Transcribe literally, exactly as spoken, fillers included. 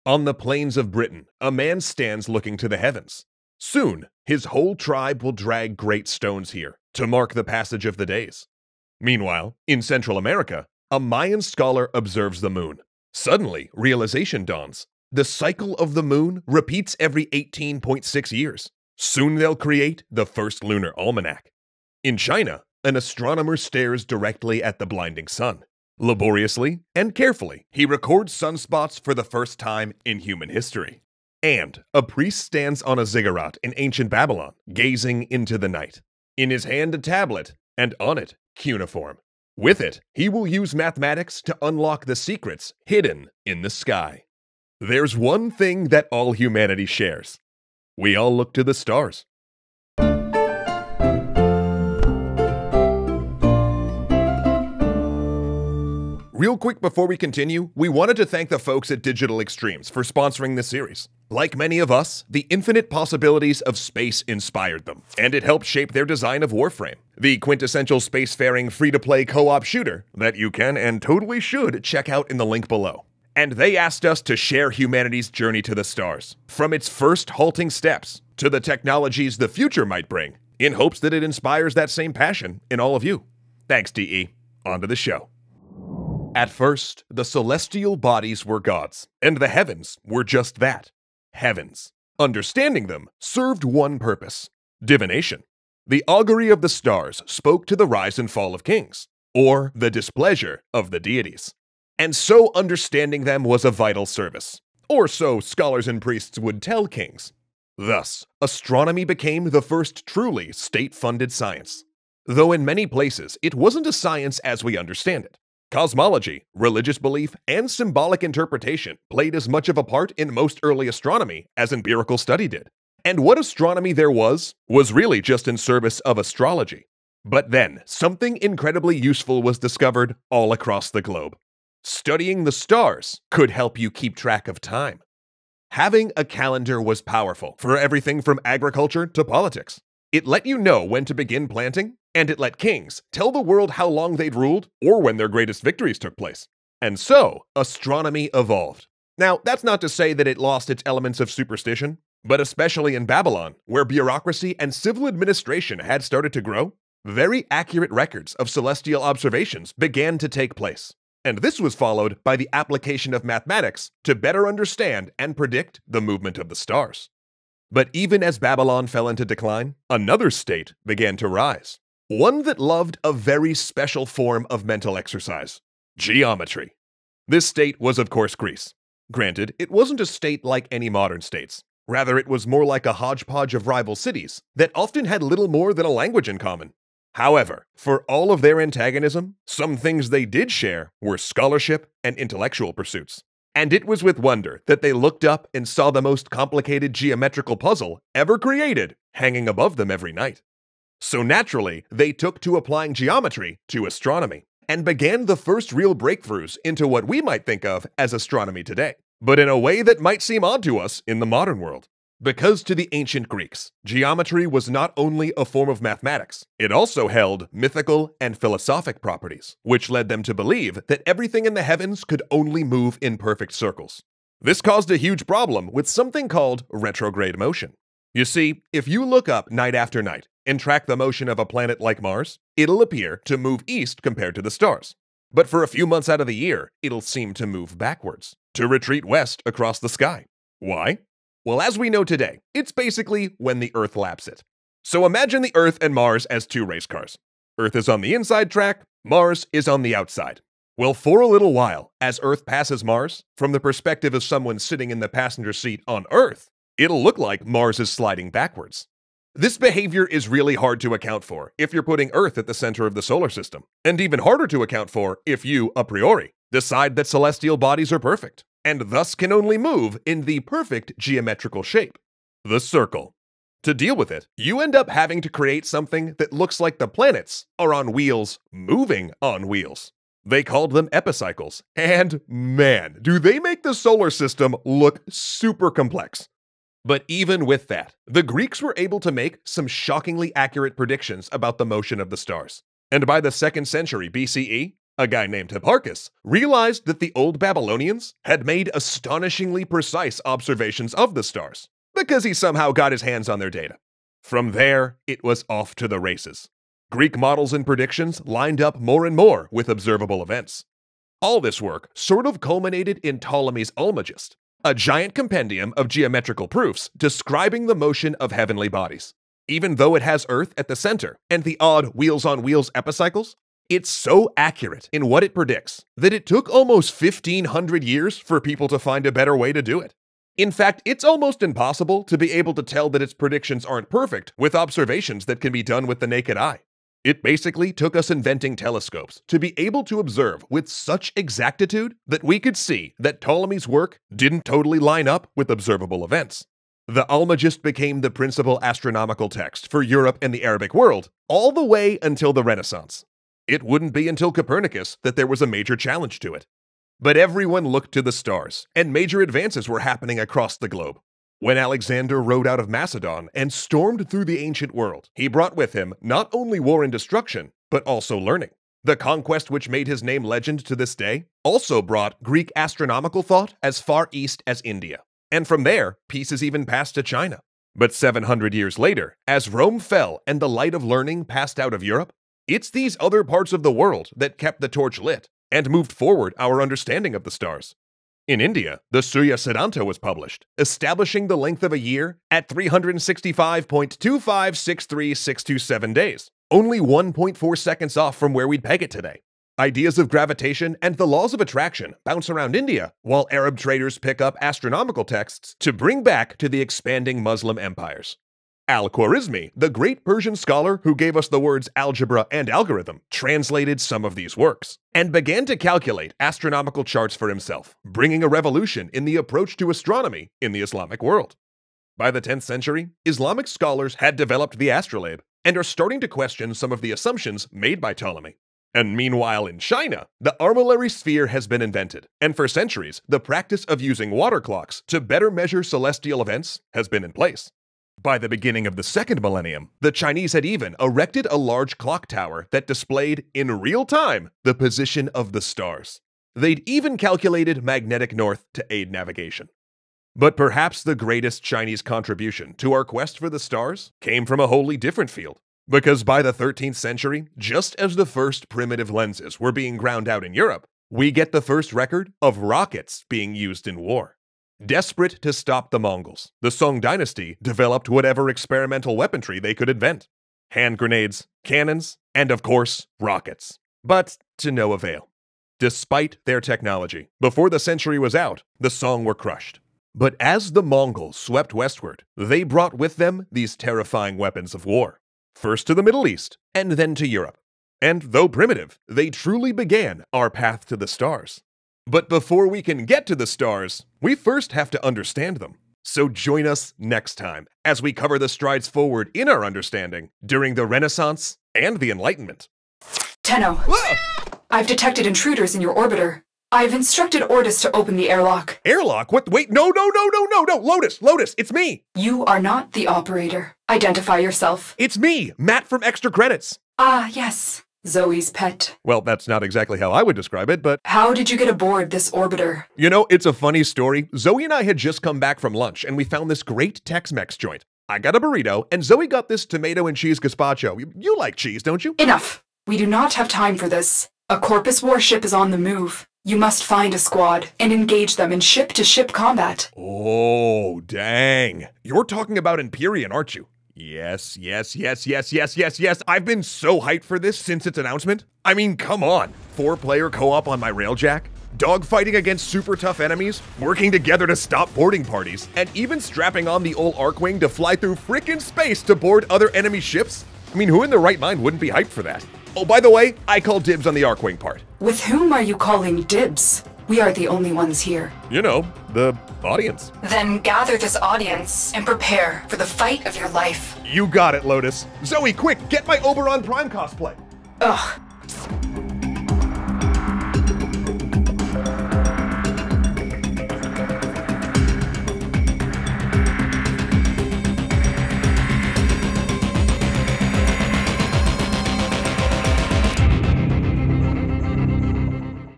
On the plains of Britain, a man stands looking to the heavens. Soon, his whole tribe will drag great stones here to mark the passage of the days. Meanwhile, in Central America, a Mayan scholar observes the moon. Suddenly, realization dawns. The cycle of the moon repeats every eighteen point six years. Soon they'll create the first lunar almanac. In China, an astronomer stares directly at the blinding sun. Laboriously and carefully, he records sunspots for the first time in human history. And a priest stands on a ziggurat in ancient Babylon, gazing into the night. In his hand a tablet, and on it, cuneiform. With it, he will use mathematics to unlock the secrets hidden in the sky. There's one thing that all humanity shares. We all look to the stars. Real quick before we continue, we wanted to thank the folks at Digital Extremes for sponsoring this series. Like many of us, the infinite possibilities of space inspired them, and it helped shape their design of Warframe, the quintessential spacefaring free-to-play co-op shooter that you can and totally should check out in the link below. And they asked us to share humanity's journey to the stars, from its first halting steps to the technologies the future might bring, in hopes that it inspires that same passion in all of you. Thanks, D E. On to the show. At first, the celestial bodies were gods, and the heavens were just that, heavens. Understanding them served one purpose: divination. The augury of the stars spoke to the rise and fall of kings, or the displeasure of the deities. And so understanding them was a vital service, or so scholars and priests would tell kings. Thus, astronomy became the first truly state-funded science. Though in many places, it wasn't a science as we understand it. Cosmology, religious belief, and symbolic interpretation played as much of a part in most early astronomy as empirical study did. And what astronomy there was, was really just in service of astrology. But then, something incredibly useful was discovered all across the globe. Studying the stars could help you keep track of time. Having a calendar was powerful for everything from agriculture to politics. It let you know when to begin planting, and it let kings tell the world how long they'd ruled or when their greatest victories took place. And so, astronomy evolved. Now, that's not to say that it lost its elements of superstition, but especially in Babylon, where bureaucracy and civil administration had started to grow, very accurate records of celestial observations began to take place. And this was followed by the application of mathematics to better understand and predict the movement of the stars. But even as Babylon fell into decline, another state began to rise. One that loved a very special form of mental exercise: geometry. This state was, of course, Greece. Granted, it wasn't a state like any modern states. Rather, it was more like a hodgepodge of rival cities that often had little more than a language in common. However, for all of their antagonism, some things they did share were scholarship and intellectual pursuits. And it was with wonder that they looked up and saw the most complicated geometrical puzzle ever created hanging above them every night. So naturally, they took to applying geometry to astronomy, and began the first real breakthroughs into what we might think of as astronomy today, but in a way that might seem odd to us in the modern world. Because to the ancient Greeks, geometry was not only a form of mathematics, it also held mythical and philosophic properties, which led them to believe that everything in the heavens could only move in perfect circles. This caused a huge problem with something called retrograde motion. You see, if you look up night after night and track the motion of a planet like Mars, it'll appear to move east compared to the stars. But for a few months out of the year, it'll seem to move backwards, to retreat west across the sky. Why? Well, as we know today, it's basically when the Earth laps it. So imagine the Earth and Mars as two race cars. Earth is on the inside track, Mars is on the outside. Well, for a little while, as Earth passes Mars, from the perspective of someone sitting in the passenger seat on Earth, it'll look like Mars is sliding backwards. This behavior is really hard to account for if you're putting Earth at the center of the solar system, and even harder to account for if you, a priori, decide that celestial bodies are perfect, and thus can only move in the perfect geometrical shape, the circle. To deal with it, you end up having to create something that looks like the planets are on wheels, moving on wheels. They called them epicycles, and man, do they make the solar system look super complex. But even with that, the Greeks were able to make some shockingly accurate predictions about the motion of the stars. And by the second century B C E, A guy named Hipparchus realized that the old Babylonians had made astonishingly precise observations of the stars, because he somehow got his hands on their data. From there, it was off to the races. Greek models and predictions lined up more and more with observable events. All this work sort of culminated in Ptolemy's Images, a giant compendium of geometrical proofs describing the motion of heavenly bodies. Even though it has Earth at the center and the odd wheels-on-wheels epicycles, it's so accurate in what it predicts that it took almost fifteen hundred years for people to find a better way to do it. In fact, it's almost impossible to be able to tell that its predictions aren't perfect with observations that can be done with the naked eye. It basically took us inventing telescopes to be able to observe with such exactitude that we could see that Ptolemy's work didn't totally line up with observable events. The Almagest became the principal astronomical text for Europe and the Arabic world all the way until the Renaissance. It wouldn't be until Copernicus that there was a major challenge to it. But everyone looked to the stars, and major advances were happening across the globe. When Alexander rode out of Macedon and stormed through the ancient world, he brought with him not only war and destruction, but also learning. The conquest which made his name legend to this day also brought Greek astronomical thought as far east as India. And from there, pieces even passed to China. But seven hundred years later, as Rome fell and the light of learning passed out of Europe, it's these other parts of the world that kept the torch lit and moved forward our understanding of the stars. In India, the Surya Siddhanta was published, establishing the length of a year at three hundred sixty-five point two five six three six two seven days, only one point four seconds off from where we'd peg it today. Ideas of gravitation and the laws of attraction bounce around India, while Arab traders pick up astronomical texts to bring back to the expanding Muslim empires. Al-Khwarizmi, the great Persian scholar who gave us the words algebra and algorithm, translated some of these works, and began to calculate astronomical charts for himself, bringing a revolution in the approach to astronomy in the Islamic world. By the tenth century, Islamic scholars had developed the astrolabe and are starting to question some of the assumptions made by Ptolemy. And meanwhile in China, the armillary sphere has been invented, and for centuries, the practice of using water clocks to better measure celestial events has been in place. By the beginning of the second millennium, the Chinese had even erected a large clock tower that displayed, in real time, the position of the stars. They'd even calculated magnetic north to aid navigation. But perhaps the greatest Chinese contribution to our quest for the stars came from a wholly different field. Because by the thirteenth century, just as the first primitive lenses were being ground out in Europe, we get the first record of rockets being used in war. Desperate to stop the Mongols, the Song dynasty developed whatever experimental weaponry they could invent. Hand grenades, cannons, and of course, rockets. But to no avail. Despite their technology, before the century was out, the Song were crushed. But as the Mongols swept westward, they brought with them these terrifying weapons of war. First to the Middle East, and then to Europe. And though primitive, they truly began our path to the stars. But before we can get to the stars, we first have to understand them. So join us next time as we cover the strides forward in our understanding during the Renaissance and the Enlightenment. Tenno, Whoa! I've detected intruders in your orbiter. I've instructed Ordis to open the airlock. Airlock? What? Wait, no, no, no, no, no, no, Lotus, Lotus, it's me! You are not the operator. Identify yourself. It's me, Matt from Extra Credits. Ah, yes. Zoe's pet. Well, that's not exactly how I would describe it, but... How did you get aboard this orbiter? You know, it's a funny story. Zoe and I had just come back from lunch, and we found this great Tex-Mex joint. I got a burrito, and Zoe got this tomato and cheese gazpacho. You, you like cheese, don't you? Enough. We do not have time for this. A Corpus warship is on the move. You must find a squad and engage them in ship-to-ship combat. Oh, dang. You're talking about Empyrean, aren't you? Yes, yes, yes, yes, yes, yes, yes. I've been so hyped for this since its announcement. I mean, come on. Four-player co-op on my railjack, dogfighting against super tough enemies, working together to stop boarding parties, and even strapping on the old Arkwing to fly through frickin' space to board other enemy ships? I mean, who in their right mind wouldn't be hyped for that? Oh, by the way, I call dibs on the Arkwing part. With whom are you calling dibs? We are the only ones here. You know, the audience. Then gather this audience and prepare for the fight of your life. You got it, Lotus. Zoe, quick, get my Oberon Prime cosplay. Ugh.